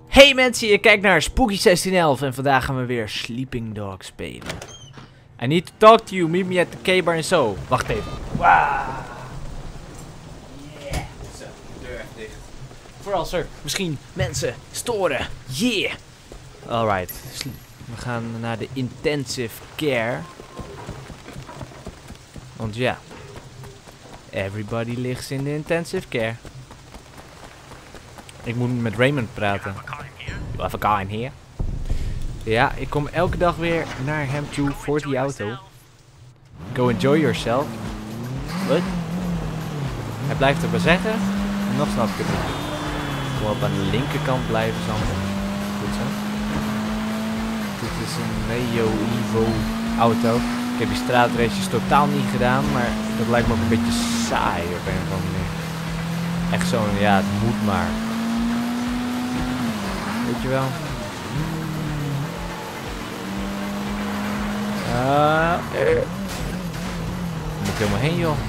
Hey mensen, je kijkt naar Spooky 1611 en vandaag gaan we weer Sleeping Dogs spelen. I need to talk to you, meet me at the K-bar en zo. Wacht even. Wow. Yeah. Zo, de deur even dicht. Voor als er misschien mensen storen. Yeah. Alright, we gaan naar de intensive care. Want ja, everybody ligt in de intensive care. Ik moet met Raymond praten. You have a car in here? Ja, ik kom elke dag weer naar hem toe voor die auto. Go enjoy yourself. Wat? Hij blijft het maar zeggen. En nog snap ik het niet. Ik wil op aan de linkerkant blijven, Sander. Goed zo. Dit is een Neo Evo auto. Ik heb die straatraces totaal niet gedaan, maar dat lijkt me ook een beetje saai op een of andere manier. Echt zo'n, ja, het moet maar. Weet je wel? Moet ik helemaal heen, joh.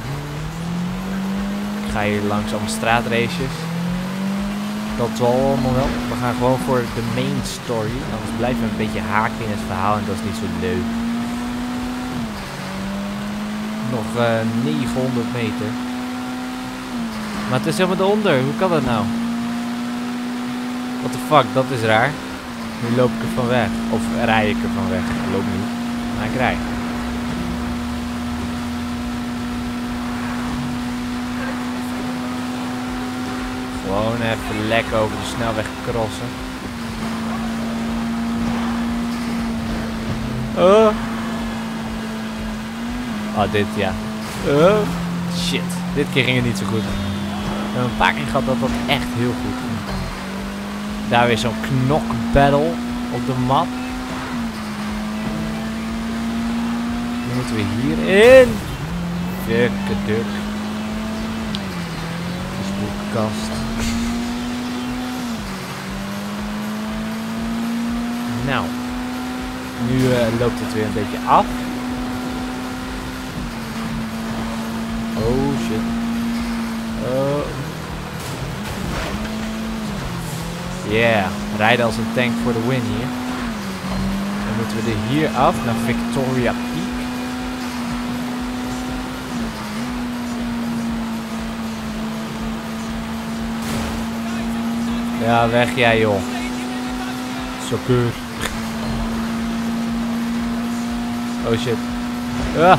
Ik ga hier langs allemaal straatraces. Dat zal allemaal wel. We gaan gewoon voor de main story. Anders blijven we een beetje haken in het verhaal en dat is niet zo leuk. Nog 900 meter. Maar het is helemaal eronder. Hoe kan dat nou? What the fuck, dat is raar. Nu loop ik er van weg. Of rij ik er van weg. Ik loop niet. Maar ik rij. Gewoon even lekker over de snelweg crossen. Oh, dit ja. Shit. Dit keer ging het niet zo goed. We hebben een paar keer gehad dat echt heel goed ging. Daar weer zo'n knokbattle op de map. Nu moeten we hierin. Duk. De spoelkast. Nou. Nu loopt het weer een beetje af. Oh shit. Yeah, rijden als een tank voor de win hier. Dan moeten we er hier af naar Victoria Peak. Ja, weg jij joh. Sucker. Oh shit. Ah.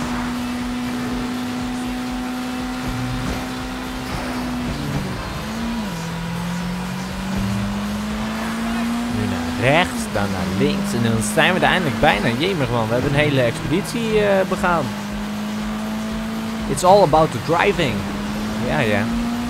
Rechts, dan naar links en dan zijn we er eindelijk bijna. Jemig man, we hebben een hele expeditie begaan. It's all about the driving. Ja.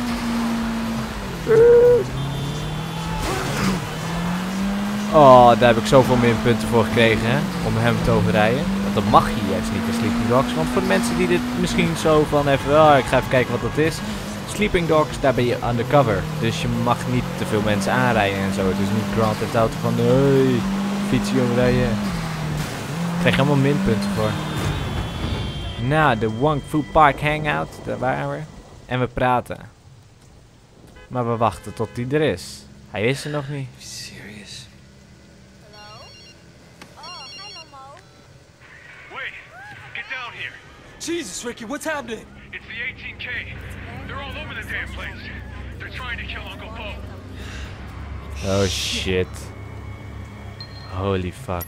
Oh, daar heb ik zoveel minpunten voor gekregen, hè, om hem te overrijden. Want dat mag je juist niet in Sleeping Dogs. Want voor de mensen die dit misschien zo van even, ik ga even kijken wat dat is. Sleeping Dogs, daar ben je undercover. Dus je mag niet te veel mensen aanrijden en zo. Het is niet Grand Theft Auto van hey, fietsje overrijden. Daar krijg je allemaal minpunten voor. Nou, de Wong Fu Park Hangout, daar waren we. En we praten. Maar we wachten tot hij er is. Hij is er nog niet. Serious? Hello? Oh, hi Momo. Wait! Get down here! Jesus, Ricky, what's happening? It's the 18K! They're all over the damn place! They're trying to kill Uncle Bo! Oh shit. Holy fuck.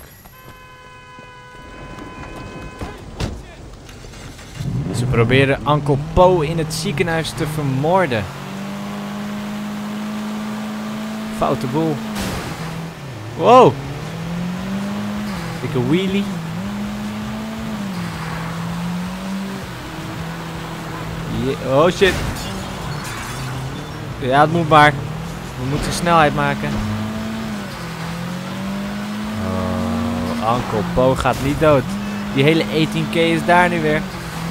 Ze proberen Uncle Po in het ziekenhuis te vermoorden. Foute boel. Wow. Dikke wheelie. Oh shit. Ja, het moet maar. We moeten snelheid maken. Oh, Uncle Po gaat niet dood. Die hele 18K is daar nu weer.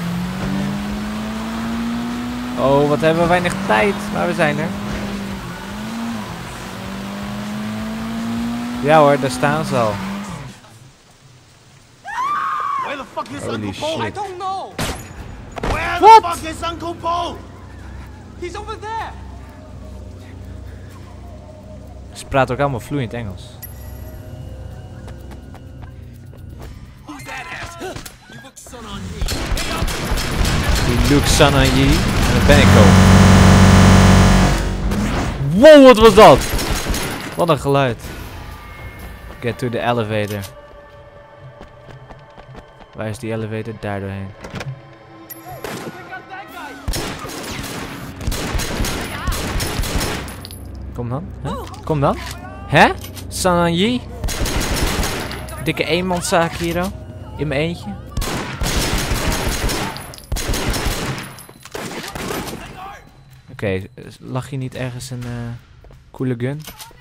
Oh, wat hebben we weinig tijd. Maar we zijn er. Ja hoor, daar staan ze al. Where the fuck is Holy Uncle Bo? shit. I don't know. Where What? the fuck is Uncle Bo? He's over there. Ze praten ook allemaal vloeiend Engels. Die Luke Sananyi. En dan ben ik ook. Wow, wat was dat? Wat een geluid. Get to the elevator. Waar is die elevator? Daar doorheen. Kom dan. Huh? Kom dan. Hè? Sananyi? Dikke eenmanszaak hier al. In mijn eentje. Oké, lag hier niet ergens een coole gun?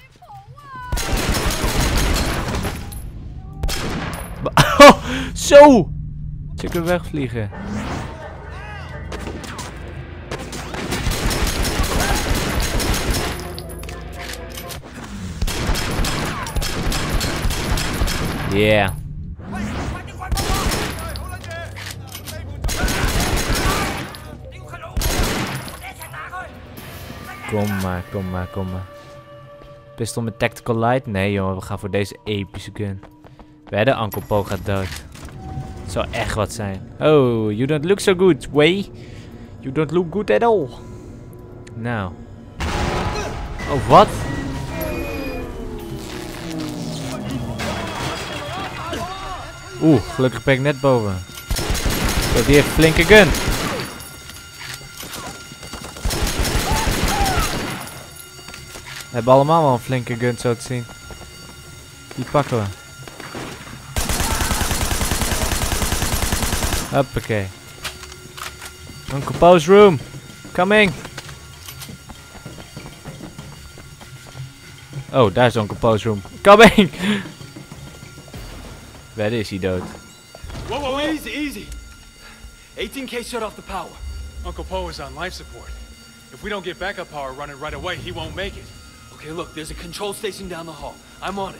Oh, zo! Ze kunnen wegvliegen. Yeah. Kom maar, kom maar, kom maar. Pistol met tactical light? Nee jongen, we gaan voor deze epische gun. De Uncle Po gaat dood. Het zou echt wat zijn. Oh, you don't look so good, Way. You don't look good at all. Nou. Oh, wat? Oeh, gelukkig ben ik net boven. Zo, die heeft een flinke gun. We hebben allemaal wel een flinke gun zo te zien. Die pakken we. Hoppakee. Uncle Po's room. Coming. Oh, daar is Uncle Po's room. Coming. Waar is hij dood? Whoa, whoa, easy, easy. 18K shut off the power. Uncle Po is on life support. If we don't get backup power running right away, he won't make it. Okay, look, there's a control station down the hall. I'm on it.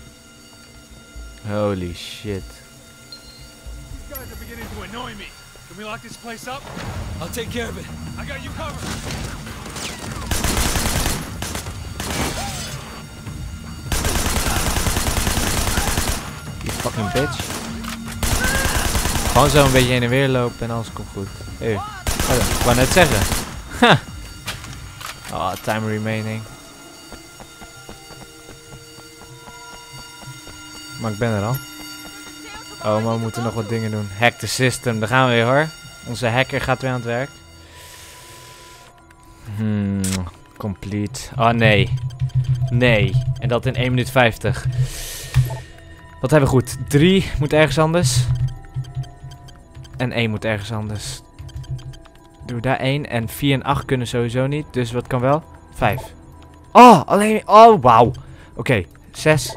Holy shit. You guys are beginning to annoy me. Can we lock this place up? I'll take care of it. I got you covered. Die fucking bitch. Gewoon zo een beetje heen en weer lopen en alles komt goed. Hey. Oh, ik wou net zeggen. Ha. Oh, time remaining. Maar ik ben er al. Oh, maar we moeten nog wat dingen doen. Hack the system. Daar gaan we weer hoor. Onze hacker gaat weer aan het werk. Complete. Oh nee. Nee. En dat in 1 minuut 50. Wat hebben we goed? 3 moet ergens anders. En 1 moet ergens anders. Doe daar 1. En 4 en 8 kunnen sowieso niet. Dus wat kan wel? 5. Oh, alleen. Oh, wauw. Oké, 6.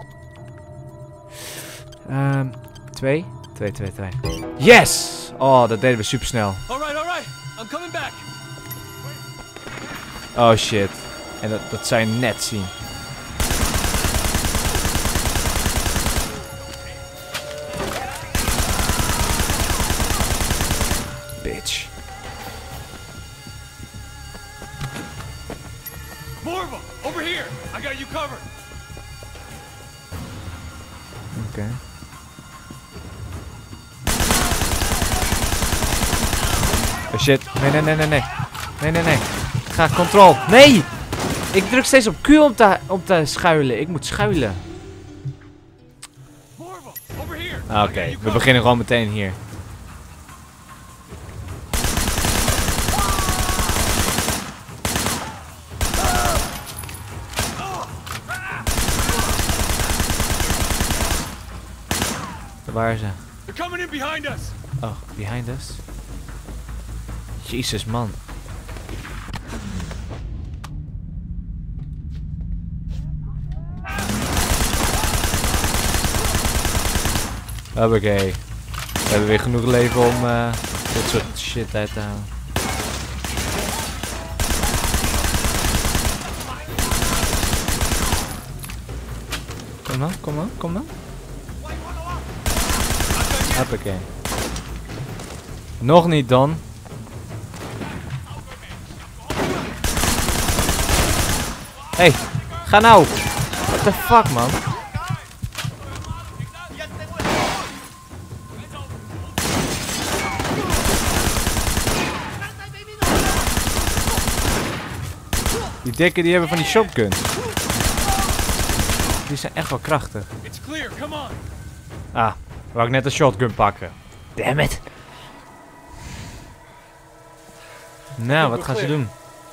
2. 2, 2, 2. Yes! Oh, dat deden we super snel. Alright, alright. I'm coming back. Oh shit. En dat zou je net zien. Bitch. More of them! Over here! I got you covered! Oké. Oh shit. Nee, nee, nee, nee, nee. Nee, nee, nee. Ga, control. Nee! Ik druk steeds op Q om te schuilen. Ik moet schuilen. More of them! Over here! Ah, oké, we beginnen gewoon meteen hier. Waar is ze? They're coming in behind us! Oh, behind us. Jezus, man. Hoppakee. We hebben weer genoeg leven om dit soort shit uit te halen. Kom dan, kom dan, kom dan. Hoppakee. Nog niet dan. Hey, ga nou. What the fuck, man? Die dikken die hebben van die shotguns. Die zijn echt wel krachtig. It's clear, come on. Ah, wou ik net een shotgun pakken. Damn it. Nou, wat gaan ze doen?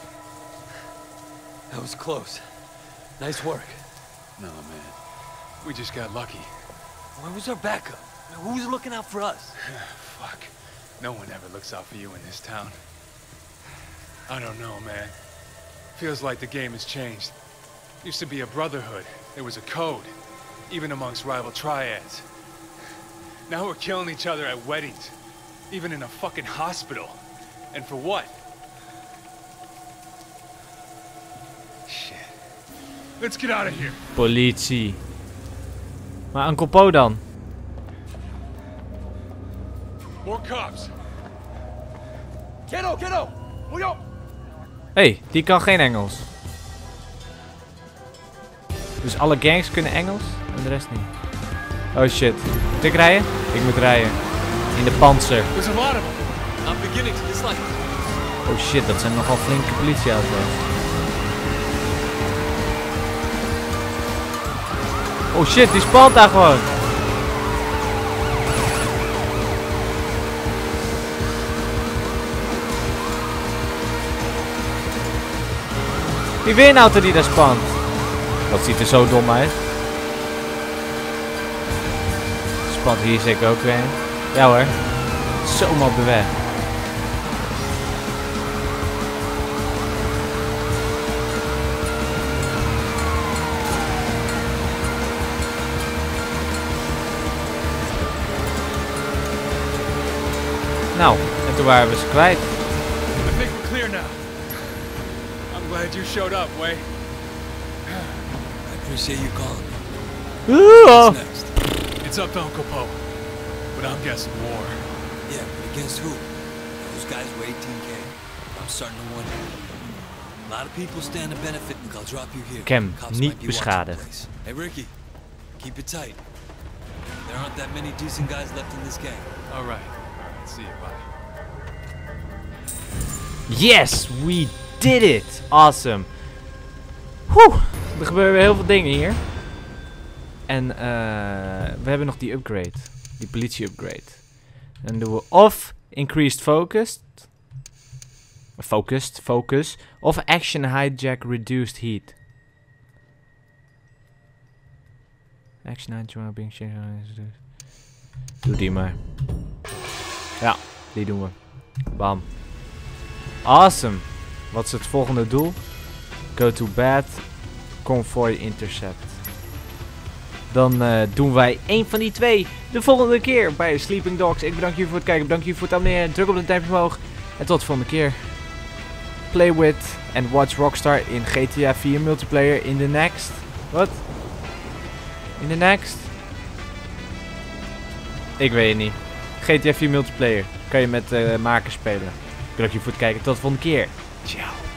That was close. Nice work. No, man. We just got lucky. Where was our backup? Who's looking out for us? Fuck. No one ever looks out for you in this town. I don't know, man. Feels like the game has changed. Used to be a brotherhood. There was a code. Even amongst rival triads. Now we're killing each other at weddings. Even in a fucking hospital. And for what? Shit. Let's get out of here. Politie. Maar Uncle Po dan? More cops. Kiddo! Muyo! Hé, die kan geen Engels. Dus alle gangs kunnen Engels en de rest niet. Oh shit. Moet ik rijden? Ik moet rijden. In de panzer. There's a lot of them. I'm beginning to dislike. Oh shit, dat zijn nogal flinke politieauto's. Oh shit, die spant daar gewoon. Die winauto die daar spant. Dat ziet er zo dom uit. Spant hier zeker ook weer. Ja hoor. Zomaar op de weg. Nou, en toen waren we ze kwijt. I think we're clear now. I'm glad you showed up, Wei. I appreciate you calling me. What's Next. It's up to Uncle Po. But I'm guessing war. Yeah, but against who? Those guys were 18K. I'm starting to wonder. A lot of people stand to benefit, and I'll drop you here. Cam, Cops niet might be watching the beschadigd. place. Hey Ricky, keep it tight. There aren't that many decent guys left in this gang. All right. See you, bye. Yes, we did it! Awesome. Woe, er gebeuren weer heel veel dingen hier. En we hebben nog die upgrade. Die politie upgrade. Dan doen we of increased focus. Of action hijack reduced heat. Action hijack being reduced. Doe die maar. Ja, die doen we. Bam. Awesome. Wat is het volgende doel? Go to bed. Convoy intercept. Dan doen wij één van die twee de volgende keer bij Sleeping Dogs. Ik bedank jullie voor het kijken. Bedank jullie voor het abonneren. Druk op de duimpje omhoog. En tot de volgende keer. Play with and watch Rockstar in GTA 4 multiplayer in the next. Wat? In the next? Ik weet het niet. GTA 4 multiplayer. Kan je met makers spelen. Bedankt jullie voor het kijken. Tot de volgende keer. Ciao.